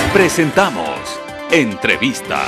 Presentamos Entrevista.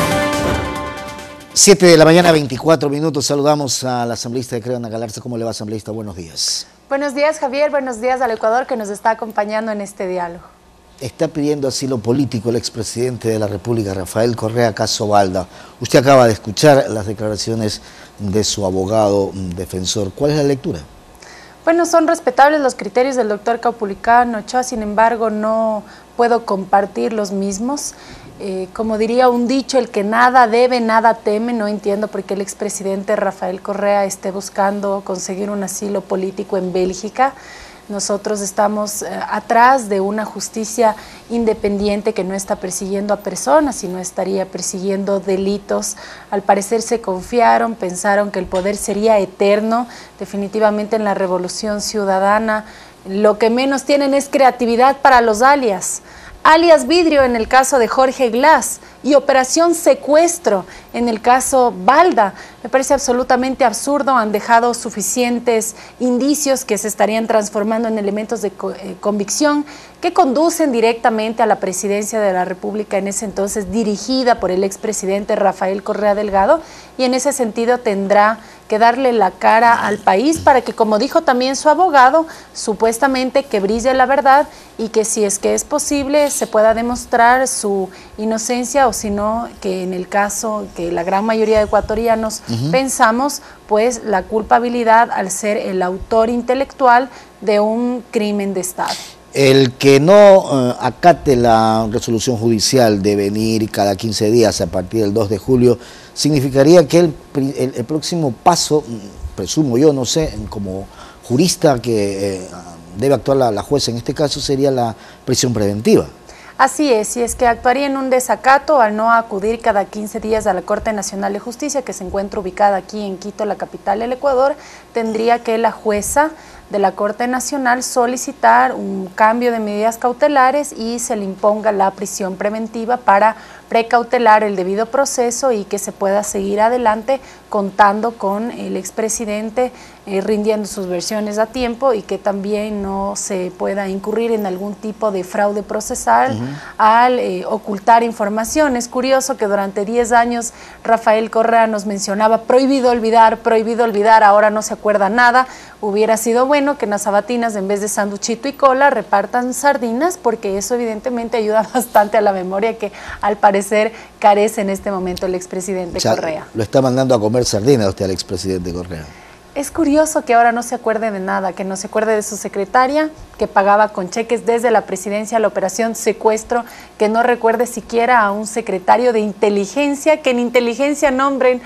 7 de la mañana, 24 minutos. Saludamos al asambleísta de Creo, Ana Galarza. ¿Cómo le va, asambleísta? Buenos días. Buenos días, Javier. Buenos días al Ecuador, que nos está acompañando en este diálogo. Está pidiendo asilo político el expresidente de la República, Rafael Correa, caso Balda. Usted acaba de escuchar las declaraciones de su abogado defensor. ¿Cuál es la lectura? Bueno, son respetables los criterios del doctor Caupolicán Ochoa, sin embargo, no puedo compartir los mismos. Como diría un dicho, el que nada debe, nada teme. No entiendo por qué el expresidente Rafael Correa esté buscando conseguir un asilo político en Bélgica. Nosotros estamos atrás de una justicia independiente que no está persiguiendo a personas, sino estaría persiguiendo delitos. Al parecer se confiaron, pensaron que el poder sería eterno. Definitivamente en la Revolución Ciudadana lo que menos tienen es creatividad para los alias. Alias Vidrio en el caso de Jorge Glass y Operación Secuestro en el caso Balda. Me parece absolutamente absurdo, han dejado suficientes indicios que se estarían transformando en elementos de convicción que conducen directamente a la presidencia de la República en ese entonces, dirigida por el expresidente Rafael Correa Delgado, y en ese sentido tendrá que darle la cara al país para que, como dijo también su abogado, supuestamente que brille la verdad y que si es que es posible se pueda demostrar su inocencia, o si no, que en el caso que la gran mayoría de ecuatorianos pensamos, pues la culpabilidad al ser el autor intelectual de un crimen de Estado. El que no acate la resolución judicial de venir cada 15 días a partir del 2 de julio, significaría que el próximo paso, presumo yo, no sé, como jurista que debe actuar la jueza en este caso, sería la prisión preventiva. Así es, si es que actuaría en un desacato al no acudir cada 15 días a la Corte Nacional de Justicia, que se encuentra ubicada aquí en Quito, la capital del Ecuador, tendría que la jueza de la Corte Nacional solicitar un cambio de medidas cautelares y se le imponga la prisión preventiva para precautelar el debido proceso y que se pueda seguir adelante contando con el expresidente rindiendo sus versiones a tiempo y que también no se pueda incurrir en algún tipo de fraude procesal al ocultar información. Es curioso que durante 10 años Rafael Correa nos mencionaba prohibido olvidar, ahora no se acuerda nada. Hubiera sido bueno que en las sabatinas, en vez de sanduchito y cola, repartan sardinas, porque eso evidentemente ayuda bastante a la memoria que al parecer carece en este momento el expresidente Correa. Lo está mandando a comer sardinas usted al expresidente Correa. Es curioso que ahora no se acuerde de nada, que no se acuerde de su secretaria, que pagaba con cheques desde la presidencia la operación Secuestro, que no recuerde siquiera a un secretario de inteligencia, que en inteligencia nombren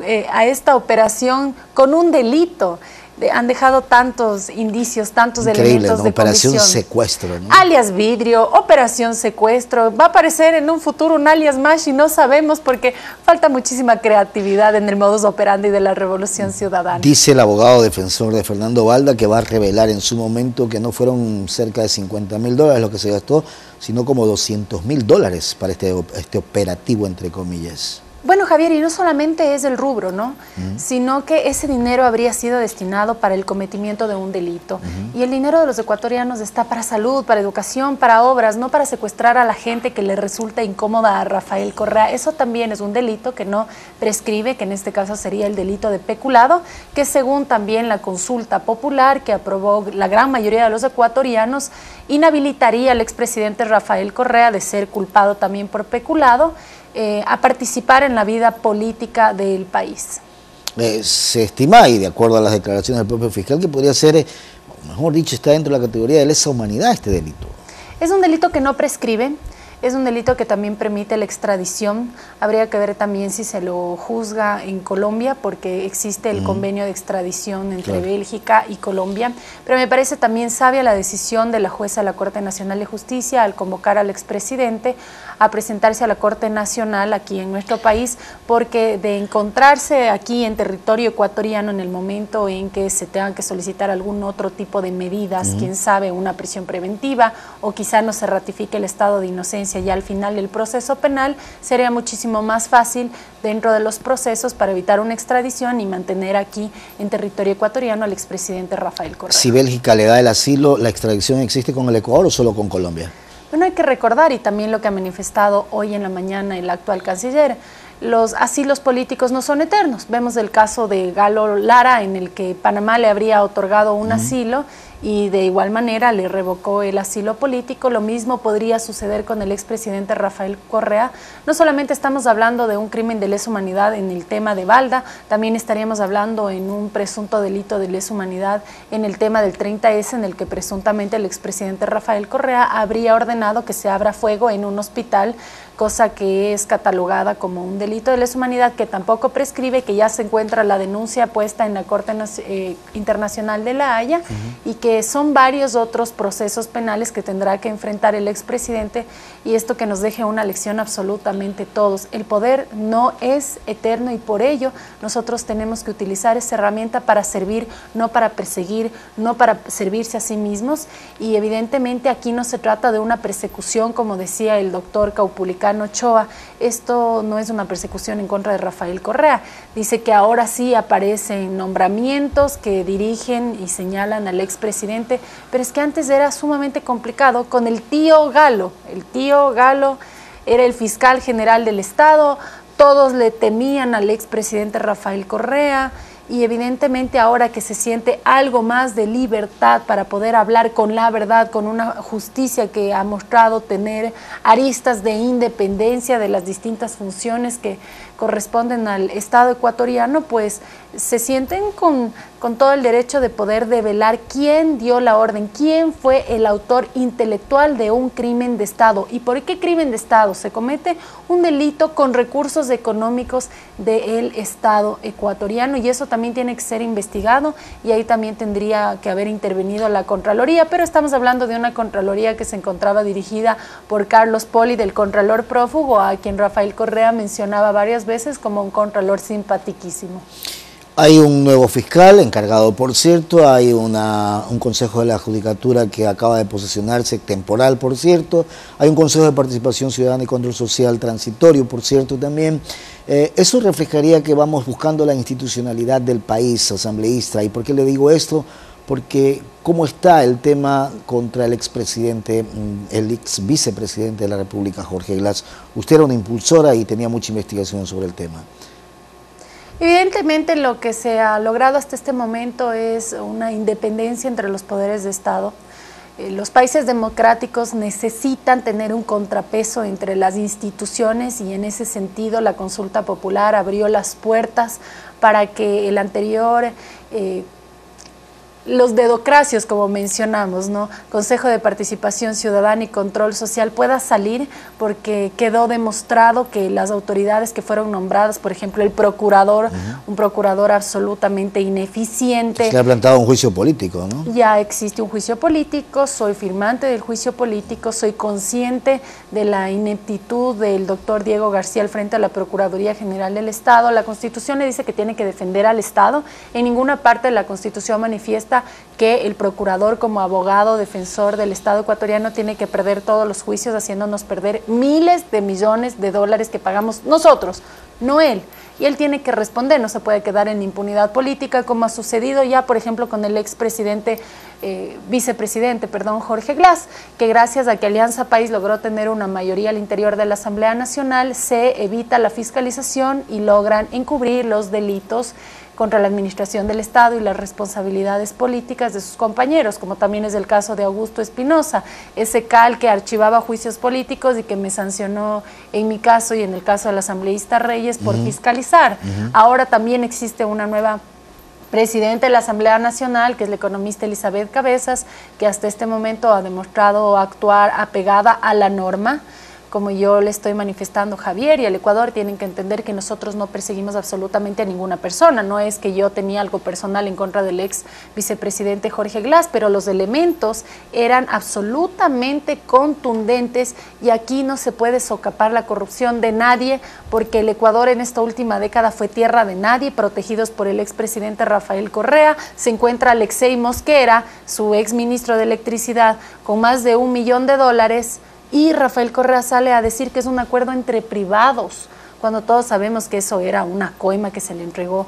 a esta operación con un delito. Han dejado tantos indicios, tantos elementos de Operación convicción. Secuestro, ¿no? Alias Vidrio, Operación Secuestro, va a aparecer en un futuro un alias más y no sabemos porque falta muchísima creatividad en el modus operandi de la Revolución Ciudadana. Dice el abogado defensor de Fernando Balda que va a revelar en su momento que no fueron cerca de $50.000 lo que se gastó, sino como $200.000 para este operativo, entre comillas. Bueno, Javier, y no solamente es el rubro, ¿no? Sino que ese dinero habría sido destinado para el cometimiento de un delito. Y el dinero de los ecuatorianos está para salud, para educación, para obras, no para secuestrar a la gente que le resulta incómoda a Rafael Correa. Eso también es un delito que no prescribe, que en este caso sería el delito de peculado, que según también la consulta popular que aprobó la gran mayoría de los ecuatorianos, inhabilitaría al expresidente Rafael Correa de ser culpado también por peculado, a participar en la vida política del país. Se estima, y de acuerdo a las declaraciones del propio fiscal, que podría ser, mejor dicho, está dentro de la categoría de lesa humanidad este delito. Es un delito que no prescribe, es un delito que también permite la extradición. Habría que ver también si se lo juzga en Colombia, porque existe el convenio de extradición entre Bélgica y Colombia. Pero me parece también sabia la decisión de la jueza de la Corte Nacional de Justicia al convocar al expresidente a presentarse a la Corte Nacional aquí en nuestro país, porque de encontrarse aquí en territorio ecuatoriano en el momento en que se tengan que solicitar algún otro tipo de medidas, quién sabe, una prisión preventiva, o quizá no se ratifique el estado de inocencia ya al final del proceso penal, sería muchísimo más fácil dentro de los procesos para evitar una extradición y mantener aquí en territorio ecuatoriano al expresidente Rafael Correa. Si Bélgica le da el asilo, ¿la extradición existe con el Ecuador o solo con Colombia? Bueno, hay que recordar, y también lo que ha manifestado hoy en la mañana el actual canciller, los asilos políticos no son eternos. Vemos el caso de Galo Lara, en el que Panamá le habría otorgado un asilo y de igual manera le revocó el asilo político. Lo mismo podría suceder con el expresidente Rafael Correa. No solamente estamos hablando de un crimen de lesa humanidad en el tema de Balda, también estaríamos hablando en un presunto delito de lesa humanidad en el tema del 30S, en el que presuntamente el expresidente Rafael Correa habría ordenado que se abra fuego en un hospital, cosa que es catalogada como un delito de lesa humanidad, que tampoco prescribe, que ya se encuentra la denuncia puesta en la Corte Internacional de La Haya, y que son varios otros procesos penales que tendrá que enfrentar el expresidente, y esto que nos deje una lección absolutamente todos. El poder no es eterno y por ello nosotros tenemos que utilizar esa herramienta para servir, no para perseguir, no para servirse a sí mismos, y evidentemente aquí no se trata de una persecución, como decía el doctor Caupolicán Ochoa. Esto no es una persecución en contra de Rafael Correa. Dice que ahora sí aparecen nombramientos que dirigen y señalan al expresidente, pero es que antes era sumamente complicado con el tío Galo. El tío Galo era el fiscal general del Estado, todos le temían al expresidente Rafael Correa, y evidentemente ahora que se siente algo más de libertad para poder hablar con la verdad, con una justicia que ha mostrado tener aristas de independencia de las distintas funciones que corresponden al Estado ecuatoriano, pues se sienten con todo el derecho de poder develar quién dio la orden, quién fue el autor intelectual de un crimen de Estado. ¿Y por qué crimen de Estado? Se comete un delito con recursos económicos del Estado ecuatoriano, y eso también tiene que ser investigado, y ahí también tendría que haber intervenido la Contraloría, pero estamos hablando de una Contraloría que se encontraba dirigida por Carlos Poli, del Contralor prófugo, a quien Rafael Correa mencionaba varias veces como un Contralor simpatiquísimo. Hay un nuevo fiscal encargado, por cierto, hay un Consejo de la Judicatura que acaba de posesionarse, temporal, por cierto, hay un Consejo de Participación Ciudadana y Control Social transitorio, por cierto, también. Eso reflejaría que vamos buscando la institucionalidad del país, asambleísta. ¿Y por qué le digo esto? Porque cómo está el tema contra el expresidente, el ex vicepresidente de la República, Jorge Glass. Usted era una impulsora y tenía mucha investigación sobre el tema. Evidentemente lo que se ha logrado hasta este momento es una independencia entre los poderes de Estado. Los países democráticos necesitan tener un contrapeso entre las instituciones, y en ese sentido la consulta popular abrió las puertas para que el anterior los dedocracios, como mencionamos, ¿no? Consejo de Participación Ciudadana y Control Social pueda salir, porque quedó demostrado que las autoridades que fueron nombradas, por ejemplo el procurador, un procurador absolutamente ineficiente. Se le ha plantado un juicio político, ¿no? Ya existe un juicio político, soy firmante del juicio político, soy consciente de la ineptitud del doctor Diego García al frente de la Procuraduría General del Estado. La Constitución le dice que tiene que defender al Estado. En ninguna parte de la Constitución manifiesta que el procurador, como abogado defensor del Estado ecuatoriano, tiene que perder todos los juicios, haciéndonos perder miles de millones de dólares que pagamos nosotros, no él. Y él tiene que responder, no se puede quedar en impunidad política, como ha sucedido ya, por ejemplo, con el expresidente, vicepresidente, Jorge Glass, que gracias a que Alianza País logró tener una mayoría al interior de la Asamblea Nacional, se evita la fiscalización y logran encubrir los delitos contra la administración del Estado y las responsabilidades políticas de sus compañeros, como también es el caso de Augusto Espinosa, ese CAL que archivaba juicios políticos y que me sancionó en mi caso y en el caso del asambleísta Reyes por fiscalizar. Ahora también existe una nueva presidente de la Asamblea Nacional, que es la economista Elizabeth Cabezas, que hasta este momento ha demostrado actuar apegada a la norma. Como yo le estoy manifestando, Javier y el Ecuador tienen que entender que nosotros no perseguimos absolutamente a ninguna persona. No es que yo tenía algo personal en contra del ex vicepresidente Jorge Glass, pero los elementos eran absolutamente contundentes, y aquí no se puede socapar la corrupción de nadie, porque el Ecuador en esta última década fue tierra de nadie. Protegidos por el expresidente Rafael Correa se encuentra Alexei Mosquera, su ex ministro de Electricidad, con más de $1 millón, y Rafael Correa sale a decir que es un acuerdo entre privados, cuando todos sabemos que eso era una coima que se le entregó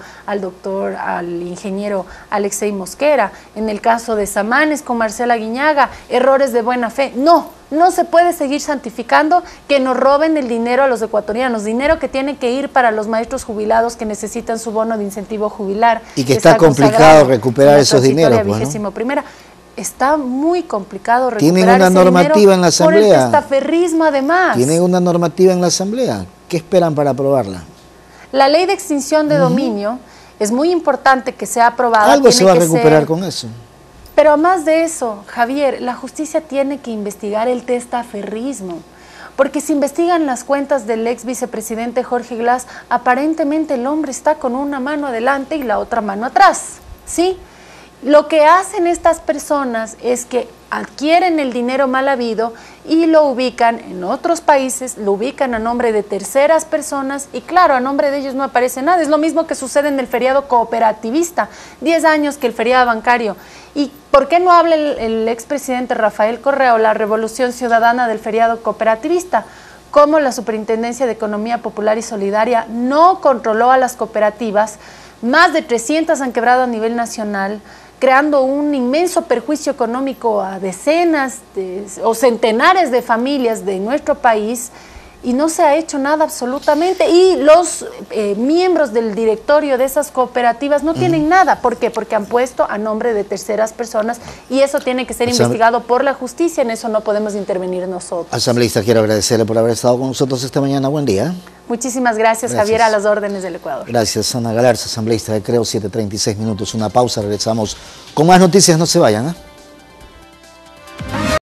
al ingeniero Alexei Mosquera. En el caso de Samanes con Marcela Guiñaga, errores de buena fe. No, No se puede seguir santificando que nos roben el dinero a los ecuatorianos, dinero que tiene que ir para los maestros jubilados que necesitan su bono de incentivo jubilar. Y que está complicado recuperar esos dineros. Primera. Está muy complicado recuperar Tienen una normativa en la Asamblea. Por el testaferrismo, además. Tienen una normativa en la Asamblea. ¿Qué esperan para aprobarla? La ley de extinción de dominio es muy importante que sea aprobada. Algo se va a recuperar con eso. Pero más de eso, Javier, la justicia tiene que investigar el testaferrismo. Porque si investigan las cuentas del ex vicepresidente Jorge Glass, aparentemente el hombre está con una mano adelante y la otra mano atrás, ¿sí? Lo que hacen estas personas es que adquieren el dinero mal habido y lo ubican en otros países, lo ubican a nombre de terceras personas y claro, a nombre de ellos no aparece nada. Es lo mismo que sucede en el feriado cooperativista, 10 años que el feriado bancario. ¿Y por qué no habla el expresidente Rafael Correa o la revolución ciudadana del feriado cooperativista? Cómo la Superintendencia de Economía Popular y Solidaria no controló a las cooperativas, más de 300 han quebrado a nivel nacional, creando un inmenso perjuicio económico a decenas o centenares de familias de nuestro país y no se ha hecho nada absolutamente. Y los miembros del directorio de esas cooperativas no tienen nada. ¿Por qué? Porque han puesto a nombre de terceras personas y eso tiene que ser investigado por la justicia, en eso no podemos intervenir nosotros. Asambleísta, quiero agradecerle por haber estado con nosotros esta mañana. Buen día. Muchísimas gracias, Javier, a las órdenes del Ecuador. Gracias, Ana Galarza, asambleísta de Creo, 7:36 minutos. Una pausa, regresamos con más noticias, no se vayan, ¿eh?